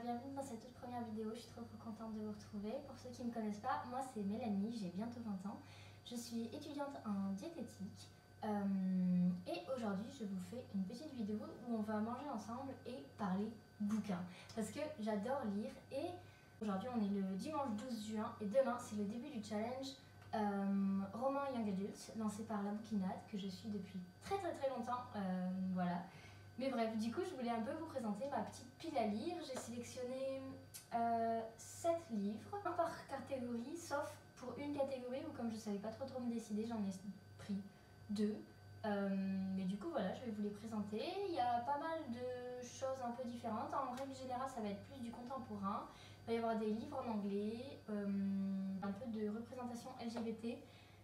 bienvenue dans cette toute première vidéo, je suis trop contente de vous retrouver. Pour ceux qui ne me connaissent pas, moi c'est Mélanie, j'ai bientôt 20 ans. Je suis étudiante en diététique et aujourd'hui je vous fais une petite vidéo où on va manger ensemble et parler bouquins. Parce que j'adore lire et aujourd'hui on est le dimanche 12 juin et demain c'est le début du challenge roman Young Adult lancé par La Bouquinade que je suis depuis très longtemps, voilà. Mais bref, du coup, je voulais un peu vous présenter ma petite pile à lire. J'ai sélectionné 7 livres, un par catégorie, sauf pour une catégorie où, comme je ne savais pas trop me décider, j'en ai pris 2. Mais du coup, voilà, je vais vous les présenter. Il y a pas mal de choses un peu différentes. En règle générale, ça va être plus du contemporain. Il va y avoir des livres en anglais, un peu de représentation LGBT.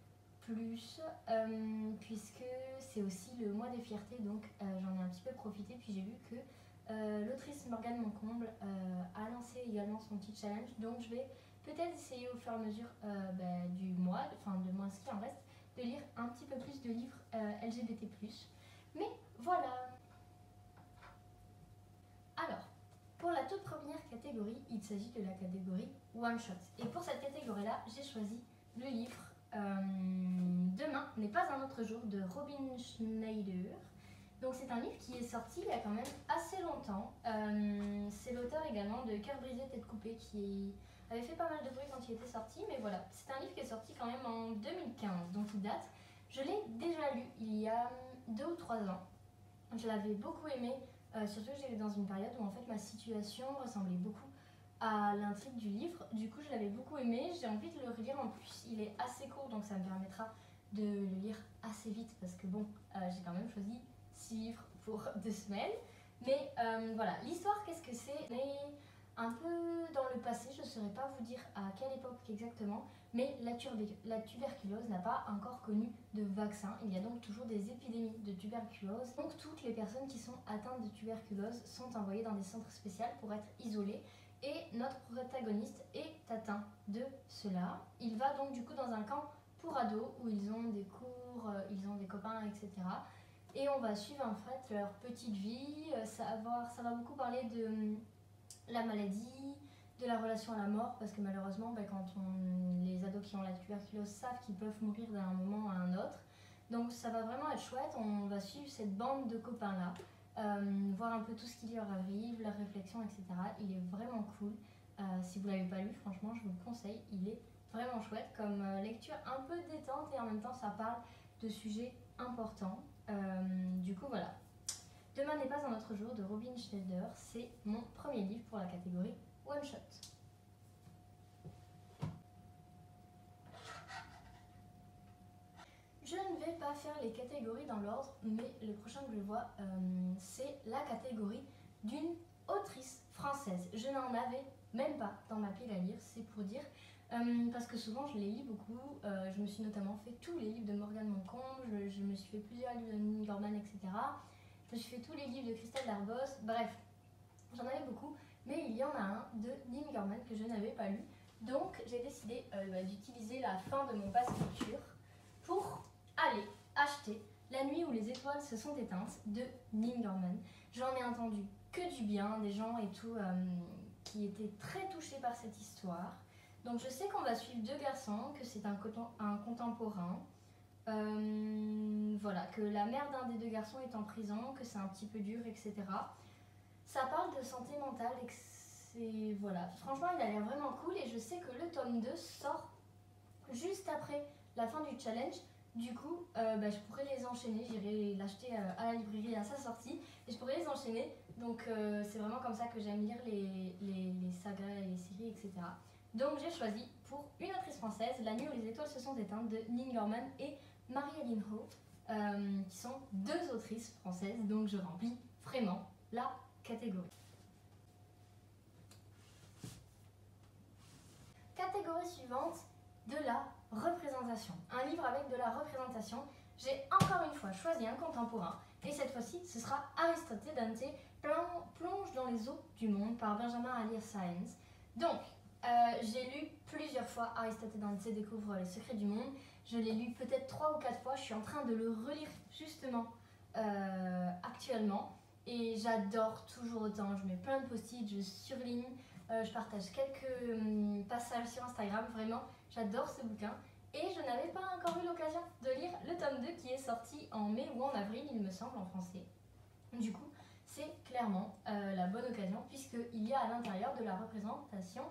Puisque c'est aussi le mois des fiertés, donc j'en ai un petit peu profité, puis j'ai vu que l'autrice Morgane Moncomble a lancé également son petit challenge, donc je vais peut-être essayer au fur et à mesure du mois, enfin de moins ce qui en reste, de lire un petit peu plus de livres LGBT+. Mais voilà. Alors, pour la toute première catégorie, il s'agit de la catégorie One Shot. Et pour cette catégorie-là, j'ai choisi le livre Demain n'est pas un autre jour de Robin Schneider. Donc c'est un livre qui est sorti il y a quand même assez longtemps. C'est l'auteur également de Cœur brisé, tête coupée qui avait fait pas mal de bruit quand il était sorti. Mais voilà, c'est un livre qui est sorti quand même en 2015, donc il date. Je l'ai déjà lu il y a 2 ou 3 ans. Je l'avais beaucoup aimé, surtout que j'étais dans une période où en fait ma situation ressemblait beaucoup à l'intrigue du livre. Du coup, je l'avais beaucoup aimé. J'ai envie de le relire. En plus, il est assez court, donc ça me permettra de le lire assez vite parce que bon, j'ai quand même choisi 6 livres pour 2 semaines. Mais voilà, l'histoire, qu'est-ce que c'est? Mais un peu dans le passé, je ne saurais pas vous dire à quelle époque exactement, mais la tuberculose n'a pas encore connu de vaccin. Il y a donc toujours des épidémies de tuberculose. Donc toutes les personnes qui sont atteintes de tuberculose sont envoyées dans des centres spéciaux pour être isolées. Et notre protagoniste est atteint de cela. Il va donc du coup dans un camp pour ados où ils ont des cours, ils ont des copains, etc. Et on va suivre en fait leur petite vie. Ça va beaucoup parler de la maladie, de la relation à la mort, parce que malheureusement, quand les ados qui ont la tuberculose savent qu'ils peuvent mourir d'un moment à un autre. Donc ça va vraiment être chouette. On va suivre cette bande de copains-là. Voir un peu tout ce qui leur arrive, leurs réflexions, etc. Il est vraiment cool. Si vous ne l'avez pas lu, franchement, je vous le conseille. Il est vraiment chouette comme lecture un peu détente et en même temps, ça parle de sujets importants. Du coup, voilà. Demain n'est pas un autre jour de Robin Schneider. C'est mon premier livre pour la catégorie One Shot. Je ne vais pas faire les catégories dans l'ordre, mais le prochain que je vois, c'est la catégorie d'une autrice française. Je n'en avais même pas dans ma pile à lire, c'est pour dire, parce que souvent je les lis beaucoup. Je me suis notamment fait tous les livres de Morgane Moncomble, je me suis fait plusieurs livres de Nini Gorman, etc. Je me suis fait tous les livres de Christelle Darboz, bref, j'en avais beaucoup, mais il y en a un de Nini Gorman que je n'avais pas lu. Donc j'ai décidé d'utiliser la fin de mon pass culture pour aller acheter La nuit où les étoiles se sont éteintes de Neil Gaiman. J'en ai entendu que du bien, des gens et tout qui étaient très touchés par cette histoire. Donc je sais qu'on va suivre 2 garçons, que c'est un contemporain. Voilà, que la mère d'un des 2 garçons est en prison, que c'est un petit peu dur, etc. Ça parle de santé mentale et que c'est... Voilà. Franchement, il a l'air vraiment cool et je sais que le tome 2 sort juste après la fin du challenge. Du coup, je pourrais les enchaîner, j'irai l'acheter à la librairie à sa sortie et je pourrais les enchaîner. Donc c'est vraiment comme ça que j'aime lire les sagas et les séries, etc. Donc j'ai choisi pour une autrice française La nuit où les étoiles se sont éteintes de Nini Gorman et Marie-Aline Ho, qui sont 2 autrices françaises, donc je remplis vraiment la catégorie. Catégorie suivante, de la représentation. Un livre avec de la représentation. J'ai encore une fois choisi un contemporain et cette fois-ci ce sera Aristote Dante plonge dans les eaux du monde par Benjamin Alire Sáenz. Donc j'ai lu plusieurs fois Aristote Dante découvre les secrets du monde. Je l'ai lu peut-être 3 ou 4 fois. Je suis en train de le relire justement actuellement et j'adore toujours autant. Je mets plein de post-it, je surligne, je partage quelques passages sur Instagram, vraiment j'adore ce bouquin. Et je n'avais pas encore eu l'occasion de lire le tome 2 qui est sorti en mai ou en avril, il me semble, en français. Du coup, c'est clairement la bonne occasion puisqu'il y a à l'intérieur de la représentation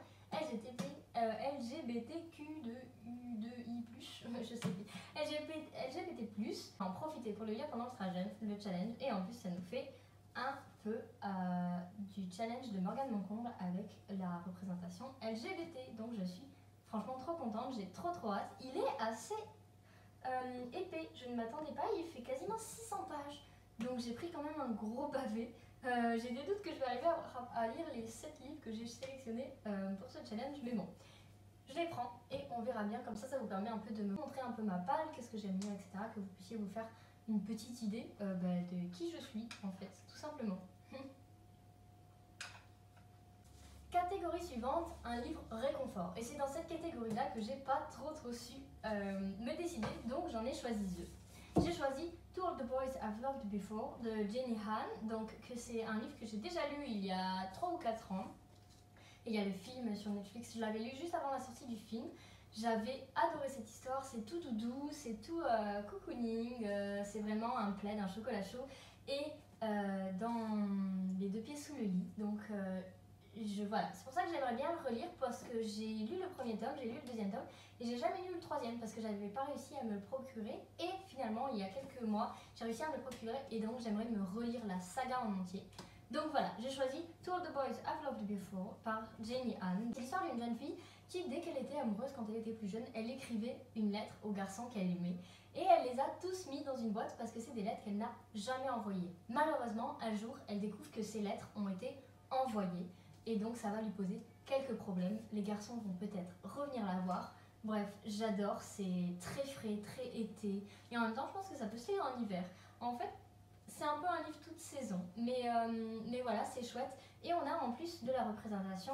LGBTQ2I+, je sais plus, LGBT+. En profiter pour le lire pendant le challenge et en plus ça nous fait un peu du challenge de Morgane Moncomble avec la représentation LGBT. Donc je suis franchement trop contente, j'ai trop hâte. Il est assez épais, je ne m'attendais pas, il fait quasiment 600 pages. Donc j'ai pris quand même un gros pavé. J'ai des doutes que je vais arriver à lire les 7 livres que j'ai sélectionnés pour ce challenge, mais bon, je les prends et on verra bien. Comme ça vous permet un peu de me montrer un peu ma palle, qu'est-ce que j'aime lire, etc. Que vous puissiez vous faire une petite idée de qui je suis en fait, tout simplement. Catégorie suivante, un livre réconfort. Et c'est dans cette catégorie-là que j'ai pas trop su me décider, donc j'en ai choisi deux. J'ai choisi To All the Boys I've Loved Before de Jenny Han, donc que c'est un livre que j'ai déjà lu il y a 3 ou 4 ans. Et il y a le film sur Netflix, je l'avais lu juste avant la sortie du film. J'avais adoré cette histoire, c'est tout doux, c'est tout cocooning, c'est vraiment un plaid, un chocolat chaud et dans les 2 pieds sous le lit. Donc voilà, c'est pour ça que j'aimerais bien le relire parce que j'ai lu le premier tome, j'ai lu le deuxième tome et j'ai jamais lu le troisième parce que j'avais pas réussi à me le procurer et finalement il y a quelques mois j'ai réussi à me le procurer et donc j'aimerais me relire la saga en entier. Donc voilà, j'ai choisi To All the Boys I've Loved Before par Jenny Han. C'est l'histoire d'une jeune fille qui, dès qu'elle était amoureuse quand elle était plus jeune, elle écrivait une lettre aux garçons qu'elle aimait et elle les a tous mis dans une boîte parce que c'est des lettres qu'elle n'a jamais envoyées. Malheureusement, un jour, elle découvre que ces lettres ont été envoyées et donc ça va lui poser quelques problèmes. Les garçons vont peut-être revenir la voir. Bref, j'adore, c'est très frais, très été et en même temps je pense que ça peut se lire en hiver. En fait, c'est un peu un livre toute saison, mais voilà, c'est chouette. Et on a en plus de la représentation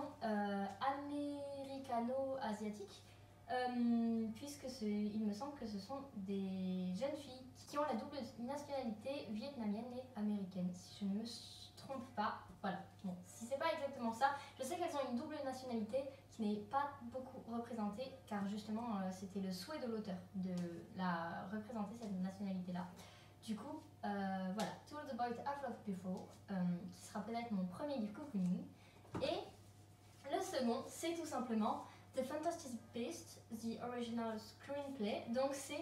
américano-asiatique, puisque il me semble que ce sont des jeunes filles qui ont la double nationalité vietnamienne et américaine, si je ne me trompe pas. Voilà, bon, si c'est pas exactement ça, je sais qu'elles ont une double nationalité qui n'est pas beaucoup représentée, car justement c'était le souhait de l'auteur de la représenter, cette nationalité-là. Du coup, voilà, To All the Boys I've Loved Before, qui sera peut-être mon premier livre cocooning. Et le second, c'est tout simplement The Fantastic Beasts, The Original Screenplay. Donc c'est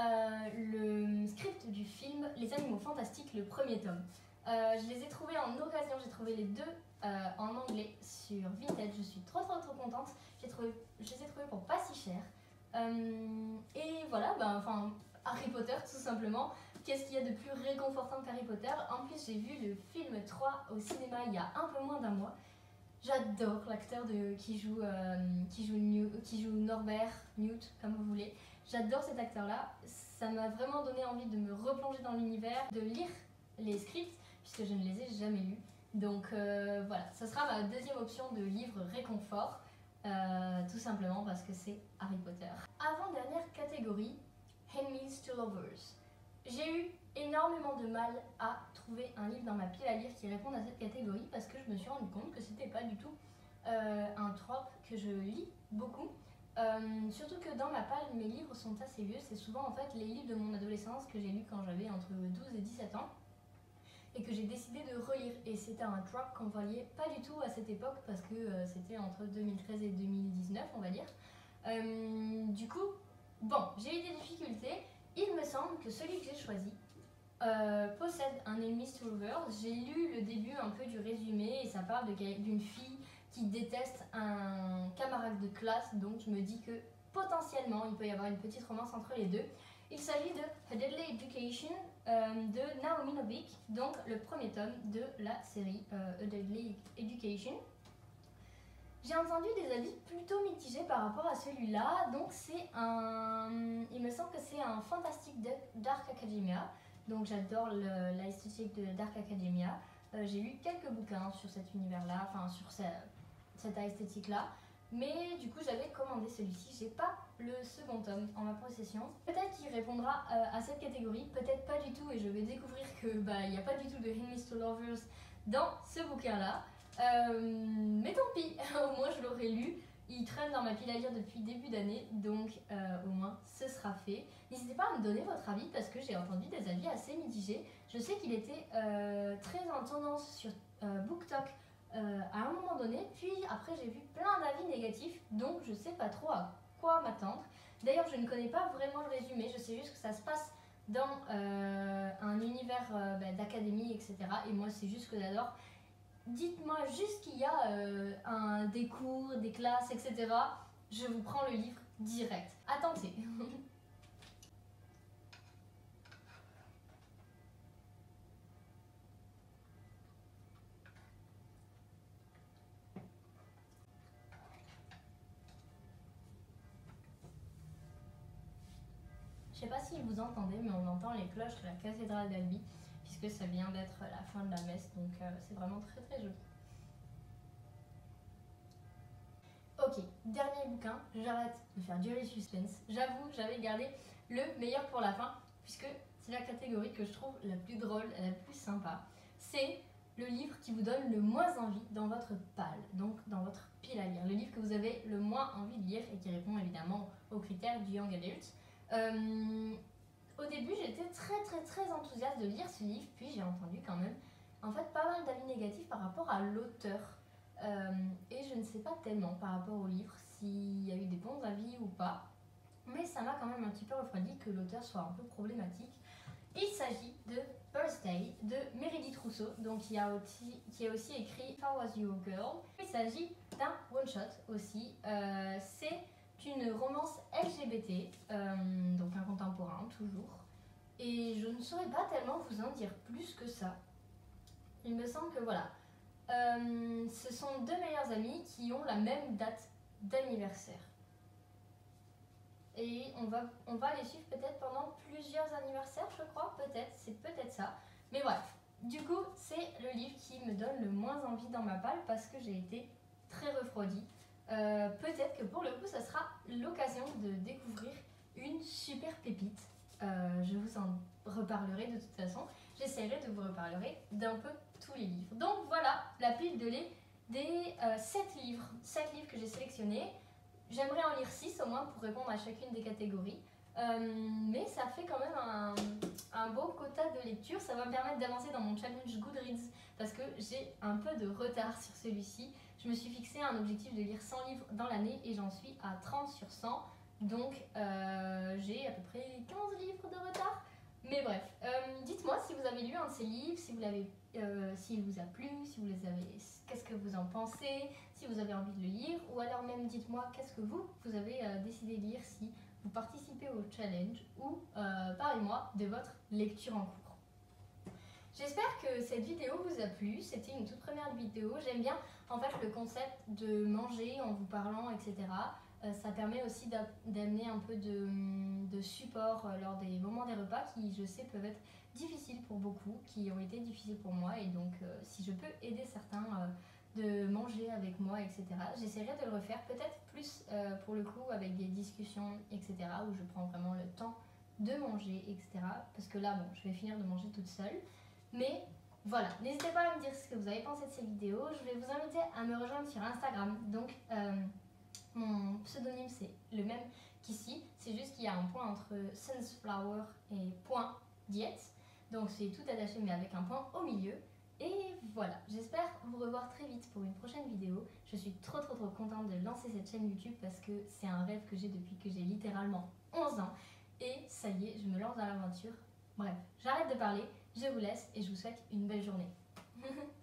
le script du film Les Animaux Fantastiques, le premier tome. Je les ai trouvés en occasion, j'ai trouvé les deux en anglais sur Vinted. Je suis trop contente. Je les ai trouvés pour pas si cher. Et voilà, Harry Potter tout simplement. Qu'est-ce qu'il y a de plus réconfortant qu'Harry Potter? En plus, j'ai vu le film 3 au cinéma il y a un peu moins d'un mois. J'adore l'acteur qui joue Norbert, Newt, comme vous voulez. J'adore cet acteur-là. Ça m'a vraiment donné envie de me replonger dans l'univers, de lire les scripts, puisque je ne les ai jamais lus. Donc voilà, ça sera ma deuxième option de livre réconfort, tout simplement parce que c'est Harry Potter. Avant-dernière catégorie, Enemies to Lovers. J'ai eu énormément de mal à trouver un livre dans ma pile à lire qui réponde à cette catégorie parce que je me suis rendu compte que c'était pas du tout un trope que je lis beaucoup. Surtout que dans ma palle, mes livres sont assez vieux. C'est souvent en fait les livres de mon adolescence que j'ai lus quand j'avais entre 12 et 17 ans et que j'ai décidé de relire. Et c'était un trope qu'on voyait pas du tout à cette époque parce que c'était entre 2013 et 2019, on va dire. Du coup, bon, j'ai eu des difficultés. Il me semble que celui que j'ai choisi possède un Enemies to Lovers. J'ai lu le début un peu du résumé et ça parle d'une fille qui déteste un camarade de classe, donc je me dis que potentiellement il peut y avoir une petite romance entre les deux. Il s'agit de A Deadly Education de Naomi Novik, donc le premier tome de la série A Deadly Education. J'ai entendu des avis plutôt mitigés par rapport à celui-là, donc il me semble que c'est un fantastique Dark Academia, donc j'adore l'esthétique de Dark Academia. J'ai lu quelques bouquins sur cet univers-là, enfin sur cette esthétique-là, mais du coup j'avais commandé celui-ci, j'ai pas le second tome en ma possession. Peut-être qu'il répondra à cette catégorie, peut-être pas du tout, et je vais découvrir que il n'y a pas du tout de Enemies to Lovers dans ce bouquin-là. Mais tant pis, au moins je l'aurai lu. Il traîne dans ma pile à lire depuis début d'année, donc au moins ce sera fait. N'hésitez pas à me donner votre avis parce que j'ai entendu des avis assez mitigés. Je sais qu'il était très en tendance sur BookTok à un moment donné, puis après j'ai vu plein d'avis négatifs, donc je sais pas trop à quoi m'attendre. D'ailleurs je ne connais pas vraiment le résumé, je sais juste que ça se passe dans un univers d'académie, etc. Et moi c'est juste que j'adore. Dites-moi juste qu'il y a des cours, des classes, etc. Je vous prends le livre direct. À tenter. Je sais pas si vous entendez, mais on entend les cloches de la cathédrale d'Albi, puisque ça vient d'être la fin de la messe, donc c'est vraiment très très joli. Ok, dernier bouquin, j'arrête de faire durer le suspense. J'avoue, j'avais gardé le meilleur pour la fin, puisque c'est la catégorie que je trouve la plus drôle, la plus sympa. C'est le livre qui vous donne le moins envie dans votre palle, donc dans votre pile à lire. Le livre que vous avez le moins envie de lire et qui répond évidemment aux critères du Young Adult. Au début, j'étais très enthousiaste de lire ce livre, puis j'ai entendu quand même en fait pas mal d'avis négatifs par rapport à l'auteur. Et je ne sais pas tellement par rapport au livre s'il y a eu des bons avis ou pas, mais ça m'a quand même un petit peu refroidi que l'auteur soit un peu problématique. Il s'agit de Birthday de Meredith Rousseau, donc qui a aussi écrit If I Was Your Girl. Il s'agit d'un one-shot aussi. C'est une romance LGBT, donc un contemporain toujours. Et je ne saurais pas tellement vous en dire plus que ça. Il me semble que voilà. Ce sont deux meilleurs amis qui ont la même date d'anniversaire. Et on va les suivre peut-être pendant plusieurs anniversaires, je crois, peut-être, c'est peut-être ça. Mais bref, du coup, c'est le livre qui me donne le moins envie dans ma palle parce que j'ai été très refroidie. Peut-être que pour le coup, ça sera l'occasion de découvrir une super pépite. Je vous en reparlerai de toute façon. J'essaierai de vous reparler d'un peu tous les livres. Donc voilà la pile de lait des 7 livres que j'ai sélectionnés. J'aimerais en lire 6 au moins pour répondre à chacune des catégories. Mais ça fait quand même un beau quota de lecture. Ça va me permettre d'avancer dans mon challenge Goodreads parce que j'ai un peu de retard sur celui-ci. Je me suis fixé un objectif de lire 100 livres dans l'année et j'en suis à 30 sur 100. Donc j'ai à peu près 15 livres de retard. Mais bref, dites-moi si vous avez lu un de ces livres, s'il vous a plu, si vous les avez, qu'est-ce que vous en pensez, si vous avez envie de le lire, ou alors même dites-moi qu'est-ce que vous avez décidé de lire si vous participez au challenge, ou parlez-moi de votre lecture en cours. J'espère que cette vidéo vous a plu, c'était une toute première vidéo, j'aime bien en fait le concept de manger en vous parlant, etc. Ça permet aussi d'amener un peu de support lors des moments des repas qui, je sais, peuvent être difficiles pour beaucoup, qui ont été difficiles pour moi. Et donc, si je peux aider certains de manger avec moi, etc., j'essaierai de le refaire peut-être plus pour le coup avec des discussions, etc., où je prends vraiment le temps de manger, etc. Parce que là, bon, je vais finir de manger toute seule. Mais voilà, n'hésitez pas à me dire ce que vous avez pensé de ces vidéos. Je vais vous inviter à me rejoindre sur Instagram. Donc, mon pseudonyme c'est le même qu'ici, c'est juste qu'il y a un point entre Sunflower et point diète, donc c'est tout attaché mais avec un point au milieu. Et voilà, j'espère vous revoir très vite pour une prochaine vidéo. Je suis trop contente de lancer cette chaîne YouTube parce que c'est un rêve que j'ai depuis que j'ai littéralement 11 ans. Et ça y est, je me lance dans l'aventure. Bref, j'arrête de parler, je vous laisse et je vous souhaite une belle journée.